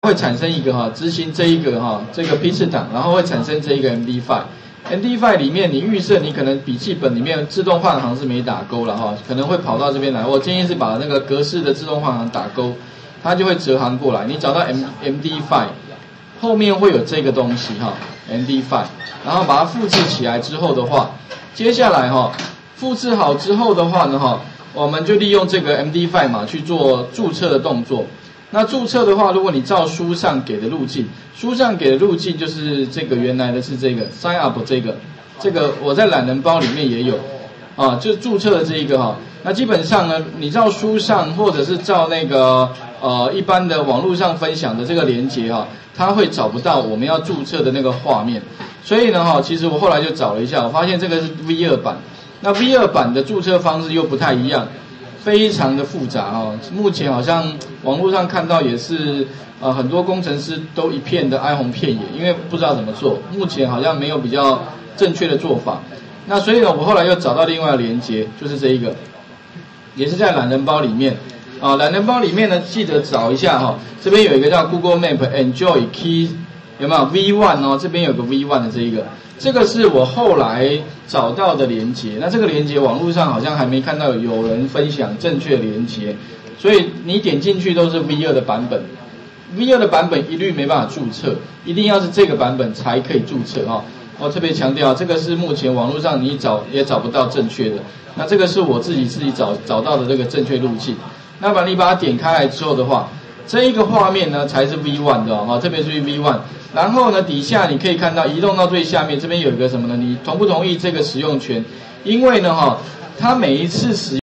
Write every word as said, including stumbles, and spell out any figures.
会产生一个哈执行这一个哈这个批次档，然后会产生这一个 M D 五。M D 五 里面你预设你可能笔记本里面自动换行是没打勾了哈，可能会跑到这边来。我建议是把那个格式的自动换行打勾，它就会折行过来。你找到 M MD 五，后面会有这个东西哈 M D 五，然后把它复制起来之后的话，接下来哈复制好之后的话呢哈，我们就利用这个 M D 五 嘛去做注册的动作。那注册的话，如果你照书上给的路径，书上给的路径就是这个原来的是这个 sign up 这个，这个我在懒人包里面也有，啊，就是注册的这一个哈。那基本上呢，你照书上或者是照那个呃一般的网络上分享的这个连结哈，它会找不到我们要注册的那个画面。所以呢哈，其实我后来就找了一下，我发现这个是 V 二 版，那 V 二 版的注册方式又不太一样。非常的复杂哦，目前好像网络上看到也是，呃，很多工程师都一片的哀鸿遍野，因为不知道怎么做。目前好像没有比较正确的做法。那所以呢，我后来又找到另外的连接，就是这一个，也是在懒人包里面啊。懒人包里面呢，记得找一下哈、哦，这边有一个叫 Google Map Enjoy Key， 有没有 V 一 哦？这边有个 V 一 的这一个。这个是我后来找到的连结，那这个连结网络上好像还没看到有人分享正确的连结，所以你点进去都是 V 二 的版本 ，V 二 的版本一律没办法注册，一定要是这个版本才可以注册哈、哦。我特别强调，这个是目前网络上你找也找不到正确的，那这个是我自己自己找找到的这个正确路径。那么你把它点开来之后的话，这一个画面呢才是 V 一 的哦，这边是 V 一。然后呢，底下你可以看到移动到最下面，这边有一个什么呢？你同不同意这个使用权？因为呢，哈，它每一次使用